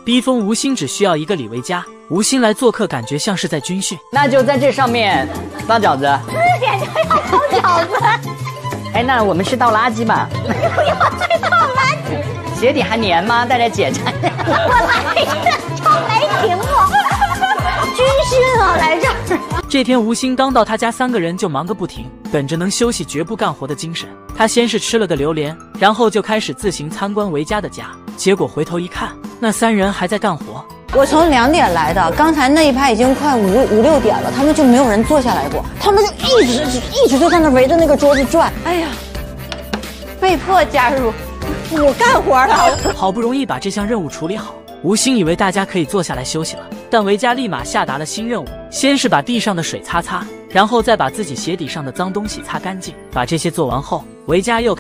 逼疯吴昕只需要一个李维嘉，吴昕来做客，感觉像是在军训。 那就在这上面放饺子。 4点就要包饺子。 哎，那我们去倒垃圾吧。 不要去倒垃圾。 鞋底还粘吗？大家检查。 我来这就没停过。军训啊，来这儿。 这天吴昕刚到他家，3个人就忙个不停，本着能休息绝不干活的精神，他先是吃了个榴莲，然后就开始自行参观维嘉的家。结果回头一看，那3人还在干活。 我从2点来的，刚才那一排已经快5、6点了，他们就没有人坐下来过，他们就一直就在那围着那个桌子转。哎呀，被迫加入，我干活了。 好不容易把这项任务处理好，吴昕以为大家可以坐下来休息了，但维嘉立马下达了新任务，先是把地上的水擦擦，然后再把自己鞋底上的脏东西擦干净。把这些做完后，维嘉又